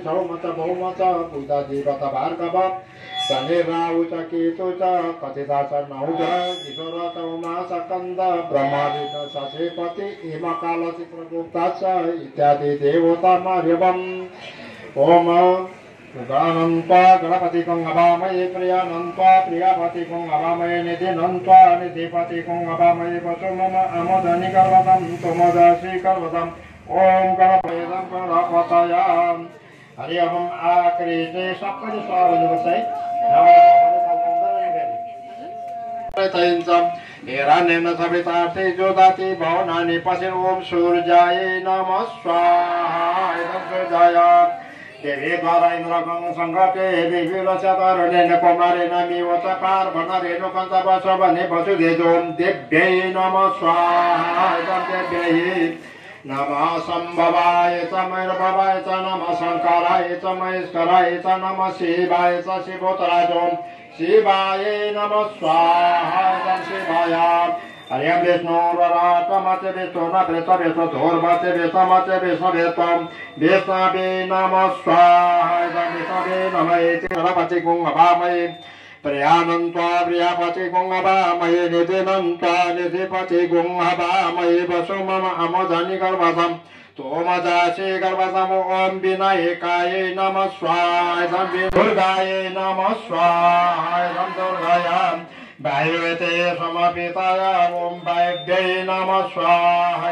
सौमच बहुमच बुध जीवत भार्गव शनि राहु च केतु च कथिता च नहुज ईश्वर च उमा स्कंद ब्रह्मा विष्णु शशिपति हिमकाल चित्रगुप्त च इत्यादि देवता मर्यवम् ओम गणन्त्वा गणपतिकं अभामहे प्रियानन्त्वा प्रियापतिकं अभामहे निधिनन्त्वा निधिपतिकं अभामहे वसु मम अमोदनि गर्वदं तुमोदसि गर्वदम् ओम गणपतिं गणपतयाम हरि ओम आकृते सबैले स्वागत गर्छै हेरानेन सवितार्थे ज्योदाति भवनानि पश्य ओम सूर्याय नमः स्वाहा सूर्याय देवी द्वारा इंद्रगं संगते देवी रचतारणेन कुमारेण मिवच पार्वणरेणु कन्तवशवने वसुदेवोम देव्यै नमः स्वाहा देव्यै नमः संभवाय च मयूरभवाय च नमः शंकराय च महेश्वराय च नमः शिवाय च शिवोत्तराय शिवाय नमः स्वाहा शिवाय हरि ओम विष्णु रामते विष्णु न प्रेत विष्णु धूर्वते विष्णुमते विष्णु विष्णवे नमः स्वाहा विष्णवे नमः गणपति गुं अभामहे प्रियानन्त्वा प्रियापति गुं अभामहे निधिनन्त्वा निधिपति गुं अभामहे वसु मम अमोदनि गर्भसम् तोमजासि गर्भसम् ओम विनायकाय नमः स्वाहा दुर्गाय नमः स्वाहा दुर्गायाम् वायुवेते समपिताय ओम वायुव्यै नमः स्वाहा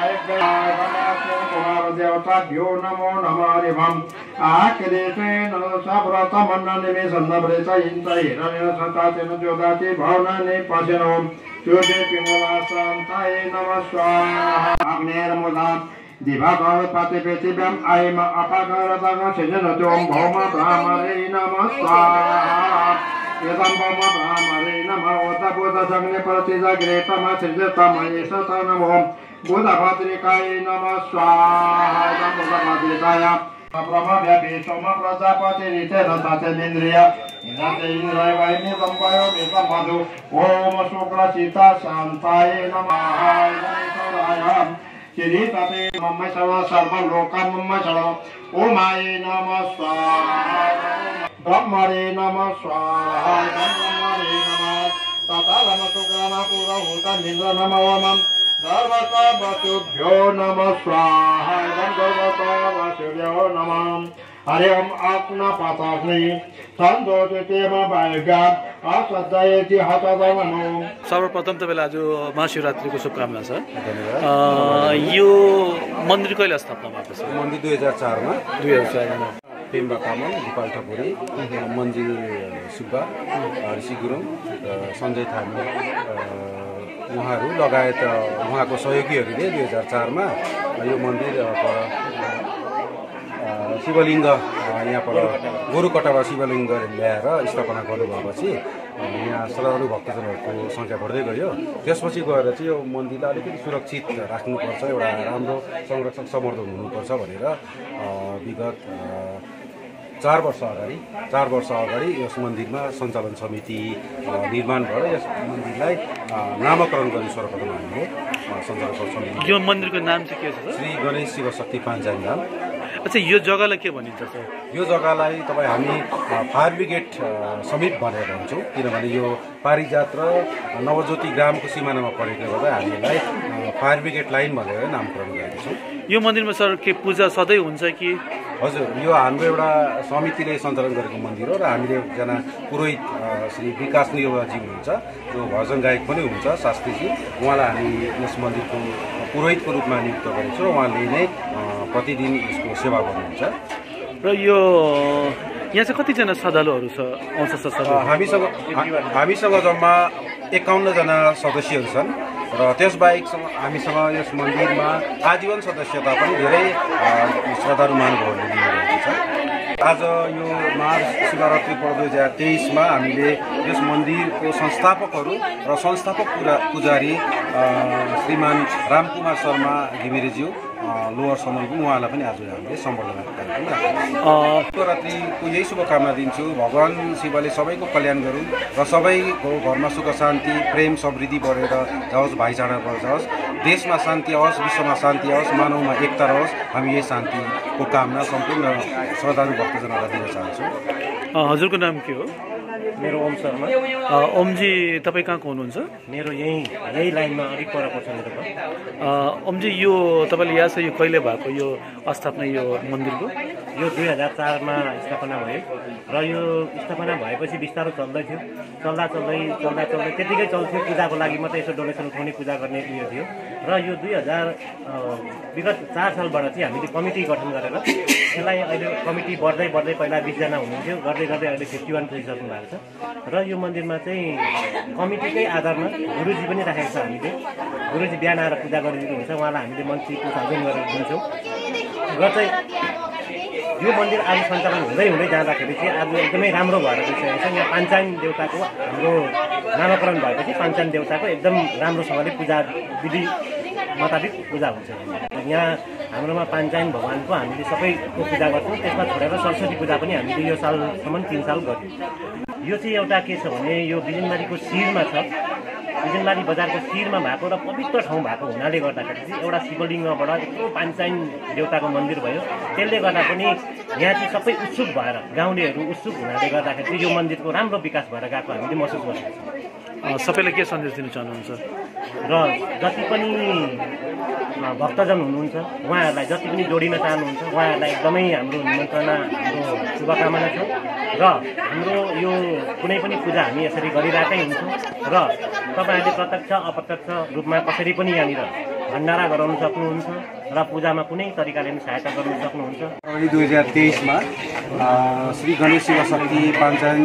कुमार देवताभ्यो नमो नमः हरिभम् आकृतेन सव्रतमन्ननिमेषन्नव्रेत इन्द्र हिरण्येन सतातेन ज्योदाति भवनानि पश्यनो ज्योति पिङ्गलाशान्ताय नमः स्वाहा अग्नेर्मूलाम् दिवाकरोत्पत्ति पृथिव्याम् अयम अपाकरतः सिञ्चनतोम भौम ब्राह्मणे नमः स्वाहा एतं भौम ब्राह्मणे नमः ओतबोधसग्ने प्रतिजग्रे तमः सृजतमयेष नमो बुधभद्रिकाय नमः स्वाहा बुधभद्रिकाय ब्रह्मव्यापी सोम प्रजापति ऋतेन ततेन्द्रिय इन्द्रते इन्द्राय वैमितं वयो मितं मधु ओम शुक्लचिता शान्ताय नमः श्रीपते मम सर्वलोकं मम ओमाय नमः स्वाहा ब्रह्मणे नमः स्वाहा ब्रह्मणे नमः तथा शुक्लनापुरहूतमिन्द्र नमो ओम सर्वतवसुभ्यो नमः स्वाहा सर्वतवसुभ्यो नमः हरि ओम अग्नपताग्नि सन्दोषतेम वायुगा असदयति हतदमनो। सर्वप्रथम तपाईँलाई आज महाशिवरात्रिको शुभकामना छ। यो मन्दिर कहिले स्थापना भएको छ? मन्दिर 2004 मा 2004 मा पेम्बा तामाङ, गोपाल ठकुरी, मन्जिल सुब्बा, ऋषि गुरुङ, सञ्जय थामी उहाँहरू लगायत उहाँको सहयोगीहरूले 2004 मा यो मन्दिर शिवलिङ्ग यहाँ पर गोरुकटाबाट शिवलिङ्ग ल्याएर स्थापना गर्नुभएपछि यहाँ श्रद्धालु भक्तजनहरूको सङ्ख्या बढ्दै गयो। त्यसपछि गएर चाहिँ यो मन्दिरलाई अलिकति सुरक्षित राख्नुपर्छ, एउटा राम्रो संरक्षक संवर्धन हुनुपर्छ भनेर विगत 4 वर्ष अगाडि यस मन्दिरमा सञ्चालन समिति निर्माण भएर यस मन्दिरलाई नामकरण गर्ने सर्वप्रथम हामीले सञ्चालन समिति। यो मन्दिरको नाम चाहिँ के छ? श्री गणेश शिवशक्ति पाञ्चाङ्गाम। अच्छा, यो जग्गालाई के भनिन्छ सर? यो जग्गालाई तपाईँ हामी फायर ब्रिगेड समीप भनेर भन्छौँ, किनभने यो पारिजात र नवज्योति ग्रामको सिमानामा परेकोले गर्दा हामीलाई फायर ब्रिगेड लाइन भनेर नामकरण गरेका छौँ। यो मन्दिरमा सर के पूजा सधैँ हुन्छ कि? हजुर, यो हाम्रो एउटा समितिले सञ्चालन गरेको मन्दिर हो र हामीले एकजना पुरोहित श्री विकास नियोजी हुनुहुन्छ, जो भजन गायक पनि हुनुहुन्छ शास्त्रीजी, उहाँलाई हामी यस मन्दिरको पुरोहितको रूपमा नियुक्त गरेको छौँ। उहाँले नै प्रतिदिन यसको सेवा गर्नुहुन्छ। र यो यहाँ चाहिँ कतिजना श्रद्धालुहरू आउँछ सर? हामीसँग जम्मा 51 जना सदस्यहरू छन् र त्यसबाहेक हामीसँग यस मन्दिरमा आजीवन सदस्यता पनि धेरै श्रद्धालु महानुभावहरूले लिनुभएको छ। आज यो महाशिवरात्रि पर्व 2023 मा हामीले यस मन्दिरको संस्थापकहरू र संस्थापक पुजारी श्रीमान रामकुमार शर्मा घिमिरेज्यू लोवरसम्मको उहाँलाई पनि आज हामीले सम्बर्धनाको कार्यक्रम राख्छौँ। शिवरात्रिको यही शुभकामना दिन्छु, भगवान् शिवले सबैको कल्याण गरून् र सबैको घरमा सुख शान्ति प्रेम समृद्धि बढेर जाओस्, भाइचारा बढेर जाओस्, देशमा शान्ति आओस्, विश्वमा शान्ति आओस्, मानवमा एकता रहोस्। हामी यही शान्तिको कामना सम्पूर्ण श्रद्धालु भक्तजनहरूलाई दिन चाहन्छौँ। हजुरको नाम के हो? मेरो ओम शर्मा। ओमजी तपाईँ कहाँको हुनुहुन्छ? मेरो यही लाइनमा अलिक पर पर्छ मेरो घर। ओमजी यो तपाईँले याद छ यो कहिले भएको यो स्थापना यो मन्दिरको? यो 2004मा स्थापना भयो र यो स्थापना भएपछि बिस्तारो चल्दै थियो, चल्दा त्यतिकै चल्थ्यो। पूजाको लागि मात्रै यसो डोनेसन उठाउने पूजा गर्ने उयो थियो र यो विगत 4 सालबाट चाहिँ हामीले कमिटी गठन गरेर यसलाई अहिले कमिटी बढ्दै पहिला 20 जना हुनुहुन्थ्यो, गर्दै अहिले 51 पुगिसक्नु भएको छ र यो मन्दिरमा चाहिँ कमिटीकै आधारमा गुरुजी पनि राखेको छ। हामीले गुरुजी बिहान आएर पूजा गरिदिनुहुन्छ, उहाँलाई हामीले मन्थली 2000 गरेर दिन्छौँ र चाहिँ यो मन्दिर आज सञ्चालन हुँदै जाँदाखेरि चाहिँ आज एकदमै राम्रो भएर गइसकेको छ। यहाँ पाञ्चायन देवताको हाम्रो नामाकरण भएपछि पाञ्चायन देवताको एकदम राम्रोसँगले पूजा विधि मुताबिक पूजा हुन्छ। यहाँ हाम्रोमा पाञ्चायन भगवानको हामीले सबैको पूजा गर्छौँ, त्यसमा छोडेर सरस्वती पूजा पनि हामीले यो सालसम्म 3 साल गर्यौँ। यो चाहिँ एउटा के छ भने यो बिजनबारीको शिरमा छ, बिजनबारी बजारको शिरमा भएको र पवित्र ठाउँ भएको हुनाले गर्दाखेरि चाहिँ एउटा शिवलिङ्गबाट यत्रो पाञ्चायन देवताको मन्दिर भयो। त्यसले गर्दा पनि यहाँ चाहिँ सबै उत्सुक भएर गाउँलेहरू उत्सुक हुनाले गर्दाखेरि चाहिँ यो मन्दिरको राम्रो विकास भएर गएको हामीले महसुस गरेका छौँ। सबैलाई के सन्देश दिन चाहनुहुन्छ? र जति पनि भक्तजन हुनुहुन्छ उहाँहरूलाई जति पनि जोडिन चाहनुहुन्छ उहाँहरूलाई एकदमै हाम्रो निमन्त्रणा, हाम्रो शुभकामना छ र हाम्रो यो कुनै पनि पूजा हामी यसरी गरिरहेकै हुन्छौँ र तपाईँहरूले प्रत्यक्ष अप्रत्यक्ष रूपमा कसरी पनि यहाँनिर भण्डारा गराउन सक्नुहुन्छ र पूजामा कुनै तरिकाले पनि सहायता गर्न सक्नुहुन्छ। 2023मा श्री गणेश शिवशक्ति पाञ्चायन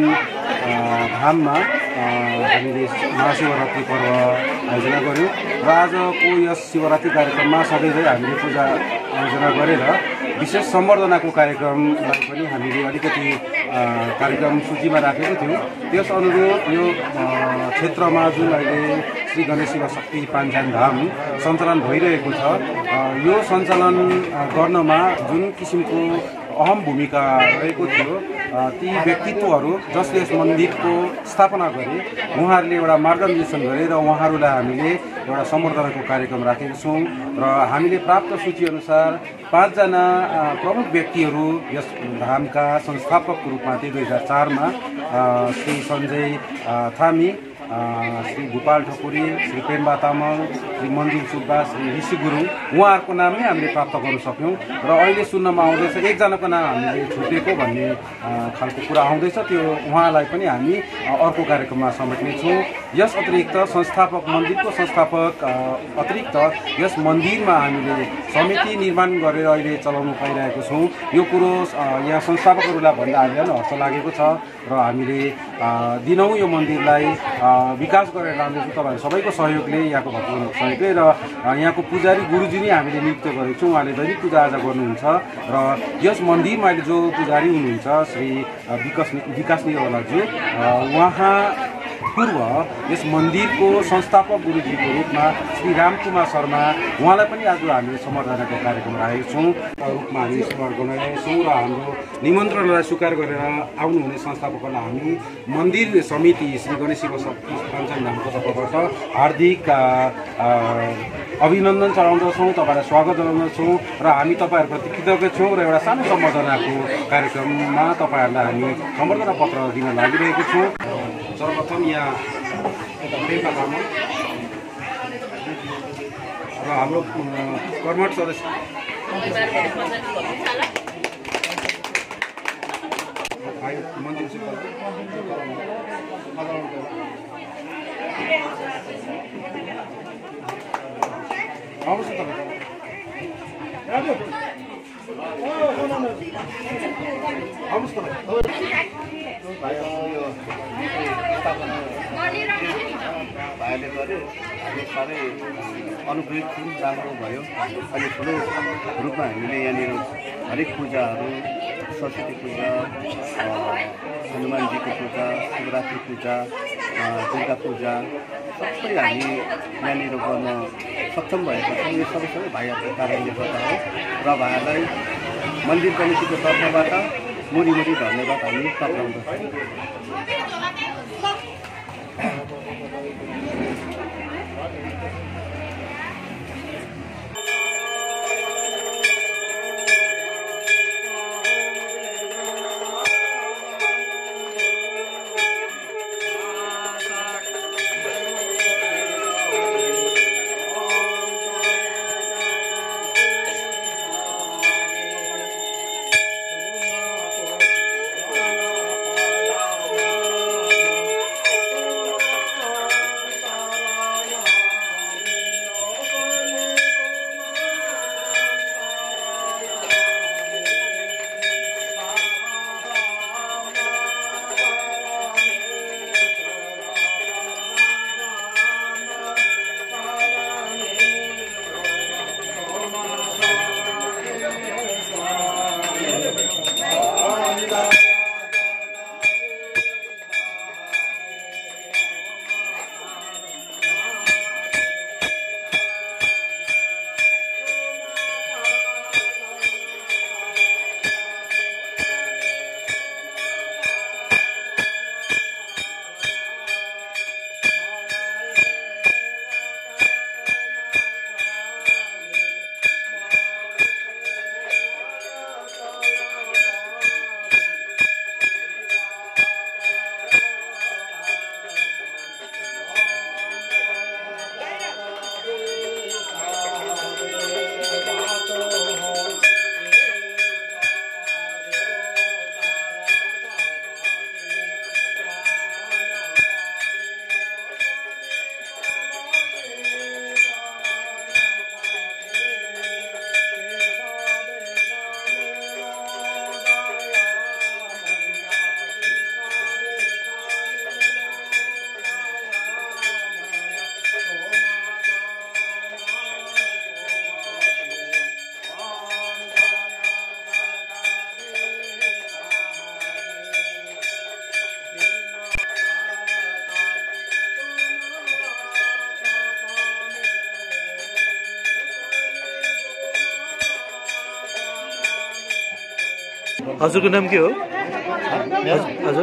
धाममा हामीले महाशिवरात्रि पर्व आयोजना गऱ्यौँ र आजको यस शिवरात्रि कार्यक्रममा सधैँझै हामीले पूजा आयोजना गरेर विशेष सम्बर्धनाको कार्यक्रमलाई पनि हामीले अलिकति कार्यक्रम सूचीमा राखेको थियौँ। त्यस अनुरूप यो क्षेत्रमा जुन अहिले श्री गणेश शिवशक्ति पाञ्चायन धाम सञ्चालन भइरहेको छ, यो सञ्चालन गर्नमा जुन किसिमको अहम भूमिका रहेको थियो ती व्यक्तित्वहरू जसले यस मन्दिरको स्थापना गरे उहाँहरूले एउटा मार्गदर्शन गरे र उहाँहरूलाई हामीले एउटा सम्बर्धनाको कार्यक्रम राखेका छौँ र हामीले प्राप्त सूचीअनुसार 5 जना प्रमुख व्यक्तिहरू यस धामका संस्थापकको रूपमा चाहिँ 2004मा श्री सञ्जय थामी, श्री गोपाल ठकुरी, श्री पेम्बा तामाङ, श्री मन्दिर सुब्बा, श्री ऋषि गुरुङ उहाँहरूको नाम नै हामीले प्राप्त गर्न सक्यौँ र अहिले सुन्नमा आउँदैछ 1 जनाको नाम हामीले छुटेको भन्ने खालको कुरा आउँदैछ। त्यो उहाँलाई पनि हामी अर्को कार्यक्रममा समेट्नेछौँ। यस अतिरिक्त संस्थापक मन्दिरको संस्थापक अतिरिक्त यस मन्दिरमा हामीले समिति निर्माण गरेर अहिले चलाउनु पाइरहेको छौँ। यो कुरो यहाँ संस्थापकहरूलाई भन्दा हामीलाई पनि हर्ष लागेको छ र हामीले दिनौँ यो मन्दिरलाई विकास गरेर लाँदैछौँ तपाईँहरू सबैको सहयोगले, यहाँको भक्तजनको सहयोगले र यहाँको पुजारी गुरुजी नै हामीले नियुक्त गरेको छौँ। उहाँले दैनिक पूजाआजा गर्नुहुन्छ र यस मन्दिरमा अहिले जो पुजारी हुनुहुन्छ श्री विकास निरवालाज्यू, उहाँ पूर्व यस मन्दिरको संस्थापक गुरुजीको रूपमा श्री रामकुमार शर्मा उहाँलाई पनि आज हामीले सम्बर्धनाको कार्यक्रम राखेका छौँ रूपमा हामी समर्पण गरिरहेका छौँ र हाम्रो निमन्त्रणलाई स्वीकार गरेर आउनुहुने संस्थापकहरूलाई हामी मन्दिर समिति श्री गणेश शिवशक्ति पाञ्चायन धामको तर्फबाट हार्दिक अभिनन्दन चढाउँदछौँ, तपाईँलाई स्वागत जनाउँदछौँ र हामी तपाईँहरूप्रति कृतज्ञ छौँ र एउटा सानो सम्बर्धनाको कार्यक्रममा तपाईँहरूलाई हामी सम्बर्धना पत्र दिन लागिरहेको छौँ। सर्वप्रथम यहाँ पेम्बा तामाङ र हाम्रो कर्मठ सदस्य मन्दिर सुब्बा आउनुहोस् न भाइले गरे साह्रै अनुकूलित थियो, राम्रो भयो। अहिले ठुलो रूपमा हामीले यहाँनिर हरेक पूजाहरू, सरस्वती पूजा, हनुमानजीको पूजा, शिवरात्रि पूजा, दुर्गा पूजा सबै हामी यहाँनिर गर्न सक्षम भएको छौँ। यो सबै भाइहरूको कारणले गर्दा हो र भाइहरूलाई मन्दिर कमिटीको तर्फबाट मुरी धन्यवाद हामी टक्राउँदछौँ। हजुरको नाम के हो? हजुर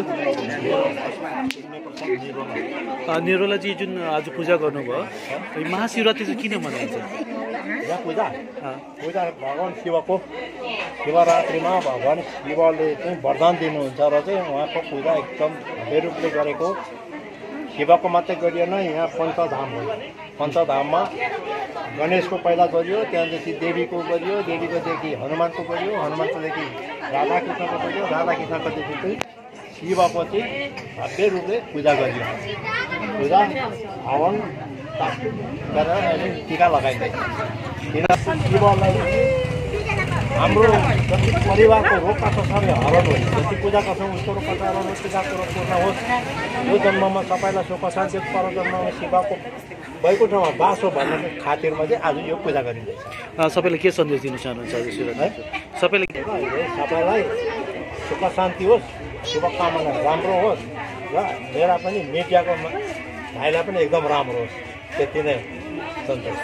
निरोलाजी जुन आज पूजा गर्नुभयो महाशिवरात्रि चाहिँ किन मनाइन्छ? यहाँ पूजा भगवान शिवको शिवरात्रिमा भगवान शिवले चाहिँ वरदान दिनुहुन्छ र चाहिँ उहाँको पूजा एकदम भव्य रूपले गरेको। शिवको मात्रै गरिएन, यहाँ पञ्चधाम हो। पञ्चधाममा गणेशको पहिला गरियो, त्यहाँदेखि देवीको गरियो, देवीकोदेखि हनुमानको गरियो, हनुमानकोदेखि राधाकृष्णको गरियो, राधाकृष्णकोदेखि चाहिँ शिवको चाहिँ भव्य रूपले पूजा गरियो। पूजा हवन गरेर अहिले टिका लगाइँदैछ। शिवलाई हाम्रो जति परिवारको रोग कष्ट सबै हरण होस्, जति पूजा गर्छौँ उसको रोग कष्ट हरण होस्, पूजाको रोग पूर्ण होस्। यो जन्ममा सबैलाई सुख शान्ति, पर जन्ममा शिवको वैकुण्ठमा बास हो भन्ने खातिरमा चाहिँ आज यो पूजा गरिँदैछ। सबैले के सन्देश दिन चाहनुहुन्छ है? सबैलाई सुख शान्ति होस्, शुभकामना राम्रो होस् र मेरा पनि मिडियाको भाइलाई पनि एकदम राम्रो होस्, त्यति नै सन्तोष।